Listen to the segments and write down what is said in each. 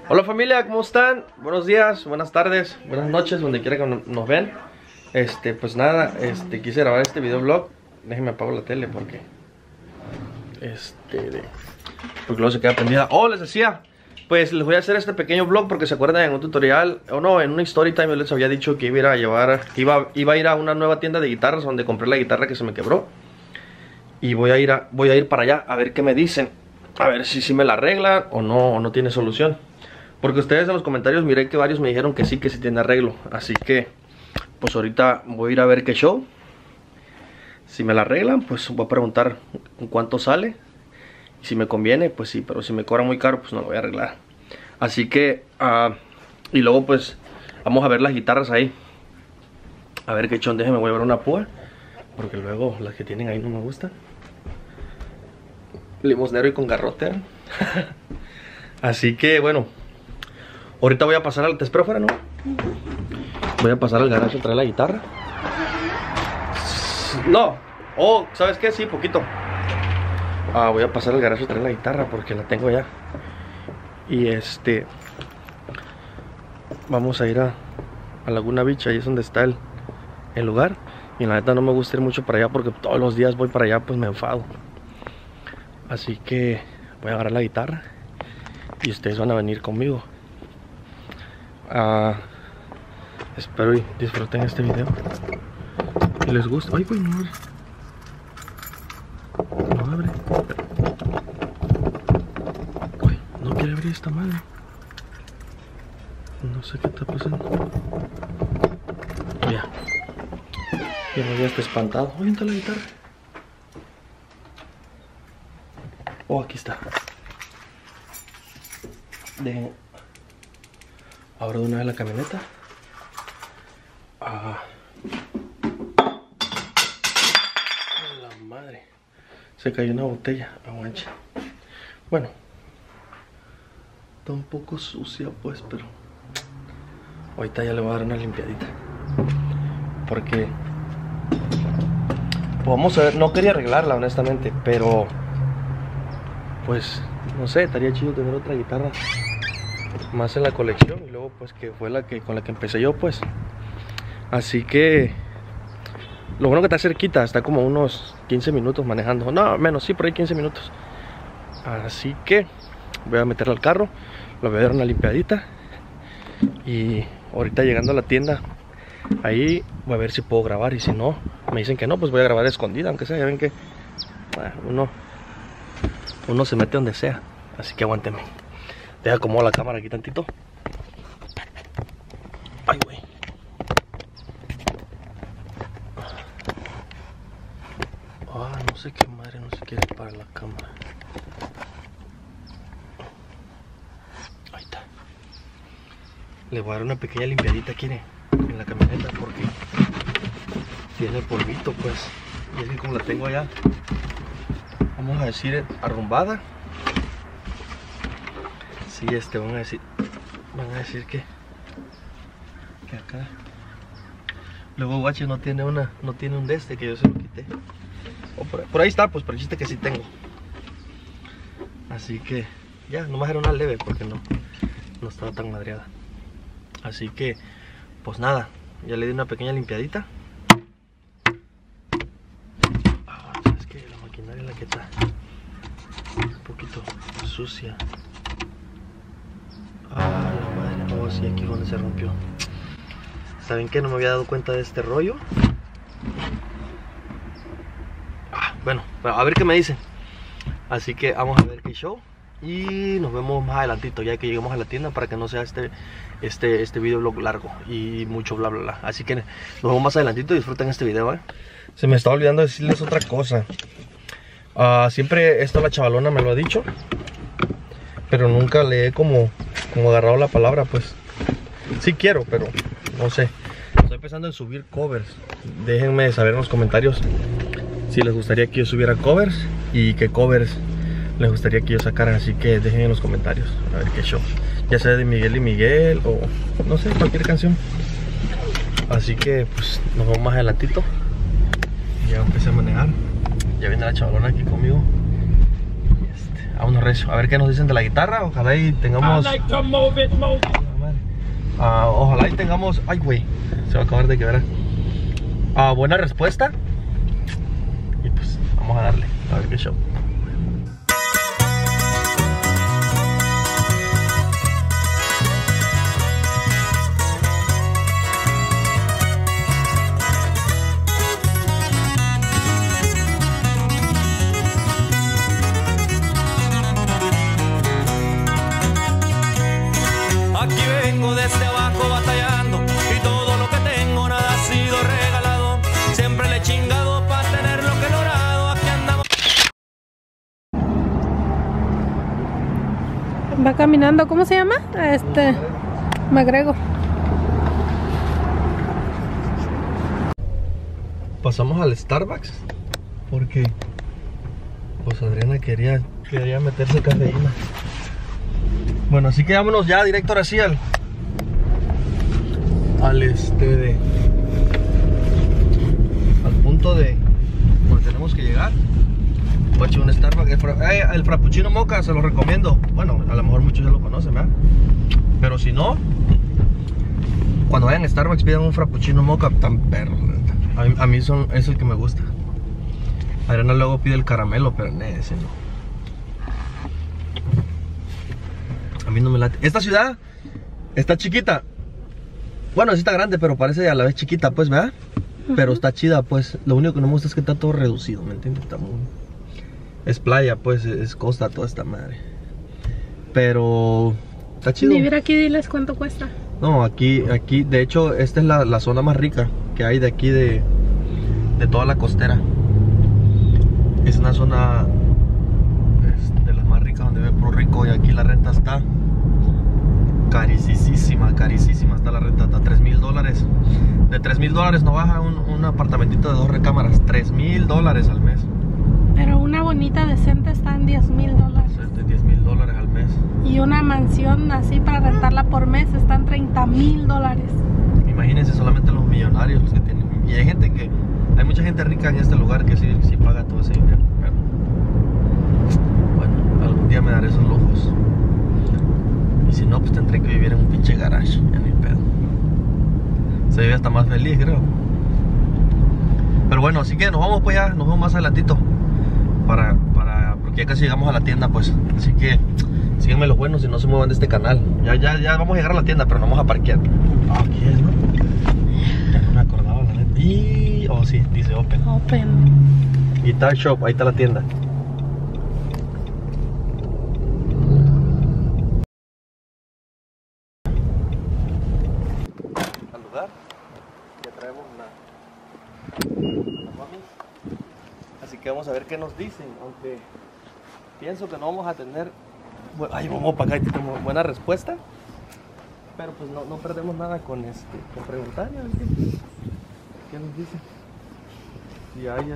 Hola familia, ¿cómo están? Buenos días, buenas tardes, buenas noches, donde quiera que nos ven. Pues nada, quise grabar este videoblog. Déjenme apago la tele porque luego se queda prendida. Les decía, pues les voy a hacer este pequeño vlog porque se acuerdan en un tutorial, o no, en una story time yo les había dicho que iba a ir a una nueva tienda de guitarras donde compré la guitarra que se me quebró. Y voy a ir para allá a ver qué me dicen. A ver si me la arreglan o no tiene solución. Porque ustedes en los comentarios miré que varios me dijeron que sí tiene arreglo. Así que pues ahorita voy a ir a ver qué show. Si me la arreglan, pues voy a preguntar cuánto sale. Y si me conviene, pues sí. Pero si me cobran muy caro, pues no lo voy a arreglar. Así que y luego pues vamos a ver las guitarras ahí. A ver qué show. Déjenme, voy a ver una púa, porque luego las que tienen ahí no me gustan. Limosnero y con garrote. Así que bueno, ahorita voy a pasar al... ¿Te espero afuera, no? Voy a pasar al garaje a traer la guitarra. No. ¿Sabes qué? Sí, poquito. Voy a pasar al garaje a traer la guitarra porque la tengo ya. Y vamos a ir a Laguna Beach. Ahí es donde está el lugar. Y la neta no me gusta ir mucho para allá porque todos los días voy para allá, pues me enfado. Así que voy a agarrar la guitarra y ustedes van a venir conmigo. Espero y disfruten este video y les gusta. Ay, güey, no abre. Uy, no quiere abrir esta madre. No sé qué está pasando. Ya me está espantado. Oye, ¿dónde está la guitarra? Aquí está. Dejen. Abro de una vez la camioneta. La madre. Se cayó una botella. Aguanche. Bueno. Está un poco sucia pues, pero ahorita ya le voy a dar una limpiadita. Porque pues vamos a ver. No quería arreglarla honestamente, pero pues no sé, estaría chido tener otra guitarra más en la colección. Y luego pues que fue con la que empecé yo pues. Así que lo bueno que está cerquita, está como unos 15 minutos manejando. No, menos, sí, por ahí 15 minutos. Así que voy a meterla al carro, le voy a dar una limpiadita. Y ahorita llegando a la tienda, ahí voy a ver si puedo grabar. Y si no, me dicen que no, pues voy a grabar escondida. Aunque sea, ya ven que uno se mete donde sea. Así que aguántenme. Deja como la cámara aquí tantito. Ay, güey. No sé qué madre, no se quiere parar la cámara. Ahí está. Le voy a dar una pequeña limpiadita, quiere, en la camioneta, porque tiene polvito pues. Y es que como la tengo allá, vamos a decir, arrumbada. Sí, van a decir que acá. Luego guache no tiene un que yo se lo quité. Por ahí está, pues, pero el chiste que sí tengo. Así que ya, nomás era una leve porque no estaba tan madreada. Así que pues nada, ya le di una pequeña limpiadita. Es que la maquinaria es la que está un poquito sucia. La madre. Sí, aquí fue donde se rompió. ¿Saben qué? No me había dado cuenta de este rollo. Bueno, a ver qué me dicen. Así que vamos a ver qué show. Y nos vemos más adelantito, ya que lleguemos a la tienda, para que no sea este videoblog largo y mucho bla bla bla. Así que nos vemos más adelantito y disfruten este video, Se me estaba olvidando decirles otra cosa. Siempre esto la chavalona me lo ha dicho, pero nunca le he como agarrado la palabra, pues. Sí quiero, pero no sé. Estoy pensando en subir covers. Déjenme saber en los comentarios si les gustaría que yo subiera covers y qué covers les gustaría que yo sacara. Así que dejen en los comentarios a ver qué show, ya sea de Miguel y Miguel o no sé, cualquier canción. Así que pues nos vemos más adelantito. Ya empecé a manejar. Ya viene la chavalona aquí conmigo. Vámonos recio. A ver qué nos dicen de la guitarra. Ojalá y tengamos... ojalá y tengamos... Ay, güey. Se va a acabar de quebrar. Buena respuesta. Y pues vamos a darle. A ver qué show. Aquí vengo desde abajo batallando y todo lo que tengo nada ha sido regalado. Siempre le he chingado para tener lo que he logrado. Aquí andamos. Va caminando, ¿cómo se llama? McGregor. Pasamos al Starbucks porque pues Adriana quería meterse cafeína. Bueno, así que vámonos ya directo ahora sí al punto de donde tenemos que llegar. Voy a echar un Starbucks. El frappuccino mocha se lo recomiendo. Bueno, a lo mejor muchos ya lo conocen, ¿verdad? Pero si no, cuando vayan a Starbucks pidan un frappuccino mocha tan perro. A mí es el que me gusta. Adriana luego pide el caramelo, pero ese no. A mí no me late. Esta ciudad está chiquita. Bueno, sí está grande, pero parece a la vez chiquita, pues, ¿verdad? Pero está chida, pues. Lo único que no me gusta es que está todo reducido, ¿me entiendes? Está muy... Es playa, pues, es costa toda esta madre. Pero está chido. Vivir aquí, diles cuánto cuesta. No, aquí, de hecho, esta es la zona más rica que hay de aquí de toda la costera. Es una zona de las más ricas donde vive puro rico, y aquí la renta está carísima está la renta, hasta $3,000. De $3,000 no baja un apartamentito de 2 recámaras, $3,000 al mes. Pero una bonita decente está en $10,000. Es de $10,000 al mes. Y una mansión así para rentarla por mes está en $30,000. Imagínense solamente los millonarios los que tienen. Y hay mucha gente rica en este lugar que sí paga todo ese dinero. Pero, bueno, algún día me daré esos lujos. Y si no, pues tendré que vivir en un pinche garage, en mi pedo. Se vive hasta más feliz, creo. Pero bueno, así que nos vamos pues ya, nos vemos más adelantito. Porque ya casi llegamos a la tienda, pues. Así que síganme los buenos y no se muevan de este canal. Ya vamos a llegar a la tienda, pero no vamos a parquear. Aquí es, ¿no? Ya no me acordaba la neta. Oh sí, dice Open. Guitar Shop, ahí está la tienda. Al lugar, ya traemos la mami. Así que vamos a ver qué nos dicen, aunque pienso que no vamos a tener, bueno, vamos para acá y tenemos buena respuesta, pero pues no perdemos nada con preguntar, a ver qué nos dicen. Si hay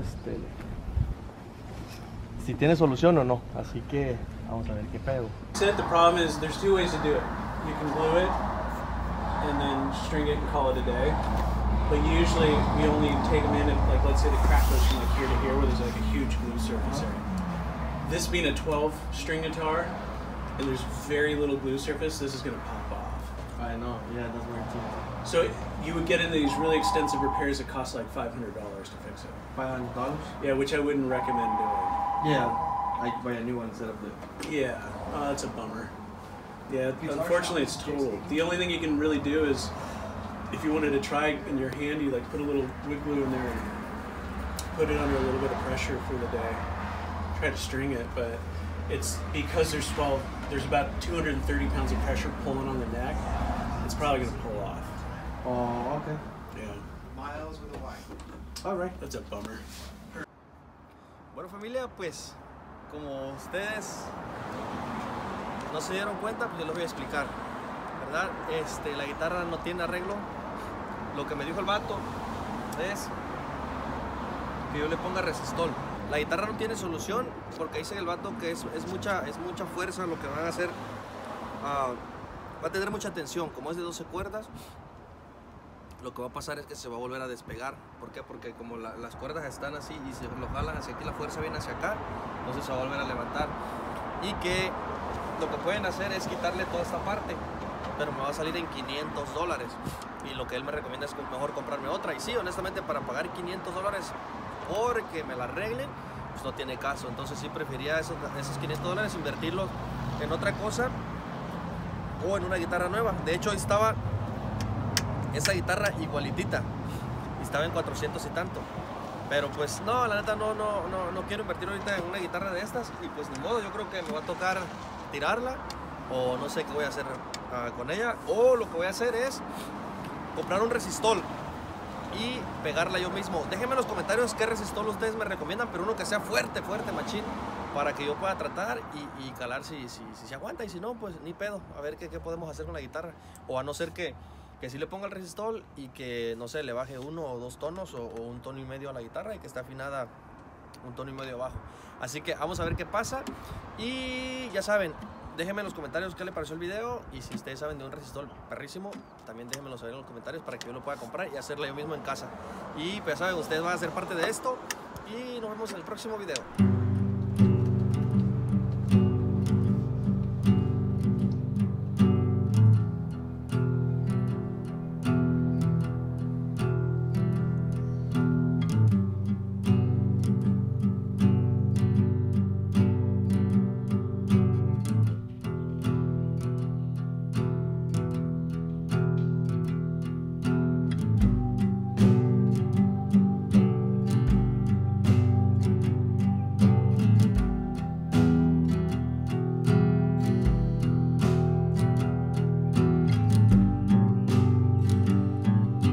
si tiene solución o no, así que vamos a ver qué pedo. The problem is there's two ways to do it. You can glue it and then string it and call it a day. But usually we only take them in, like let's say the crack goes from like here to here where there's like a huge glue surface area. This being a 12-string guitar and there's very little glue surface, this is going to pop off. I know, yeah, that's very true. So you would get into these really extensive repairs that cost like $500 to fix it. $500? Yeah, which I wouldn't recommend doing. Yeah, I buy a new one instead of the... Yeah, that's a bummer. Yeah, unfortunately it's total. The only thing you can really do is, if you wanted to try in your hand, you like put a little wood glue in there and put it under a little bit of pressure for the day. Try to string it, but it's because there's about 230 pounds of pressure pulling on the neck. It's probably going to pull off. Oh, okay. Yeah. Miles with a Y. All right. That's a bummer. Bueno, familia, pues como ustedes no se dieron cuenta, pues yo les voy a explicar, ¿verdad? La guitarra no tiene arreglo. Lo que me dijo el vato es que yo le ponga resistol. La guitarra no tiene solución porque dice el vato que es mucha fuerza lo que van a hacer. Va a tener mucha tensión, como es de 12 cuerdas. Lo que va a pasar es que se va a volver a despegar. ¿Por qué? Porque como las cuerdas están así y se lo jalan hacia aquí, la fuerza viene hacia acá, entonces se va a volver a levantar. y que lo que pueden hacer es quitarle toda esta parte, pero me va a salir en $500, y lo que él me recomienda es mejor comprarme otra. Y sí, honestamente, para pagar $500 porque me la arreglen, pues no tiene caso. Entonces sí prefería esos $500 invertirlos en otra cosa o en una guitarra nueva. De hecho, ahí estaba esa guitarra igualitita y estaba en 400 y tanto. Pero pues no, la neta no quiero invertir ahorita en una guitarra de estas, y pues ni modo, yo creo que me va a tocar tirarla, o no sé qué voy a hacer con ella, o lo que voy a hacer es comprar un resistol y pegarla yo mismo. Déjenme en los comentarios qué resistol ustedes me recomiendan, pero uno que sea fuerte, machín, para que yo pueda tratar y calar si se aguanta, y si no, pues ni pedo, a ver qué podemos hacer con la guitarra. O a no ser que si le ponga el resistol y que, no sé, le baje 1 o 2 tonos o 1,5 tonos a la guitarra, y que esté afinada 1,5 tonos abajo. Así que vamos a ver qué pasa. Y ya saben, déjenme en los comentarios qué les pareció el video, y si ustedes saben de un resistol perrísimo, también déjenmelo saber en los comentarios para que yo lo pueda comprar y hacerlo yo mismo en casa. Y pues ya saben, ustedes van a ser parte de esto, y nos vemos en el próximo video.